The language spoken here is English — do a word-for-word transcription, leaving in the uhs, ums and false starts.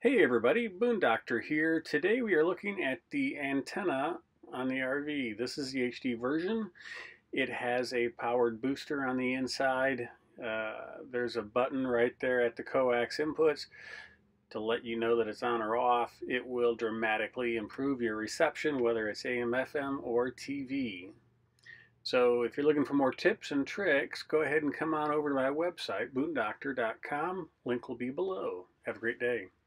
Hey everybody, Boon Doctor here. Today we are looking at the antenna on the R V. This is the H D version. It has a powered booster on the inside. Uh, there's a button right there at the coax inputs to let you know that it's on or off. It will dramatically improve your reception, whether it's A M F M or T V. So if you're looking for more tips and tricks, go ahead and come on over to my website, boondoctor dot com. Link will be below. Have a great day.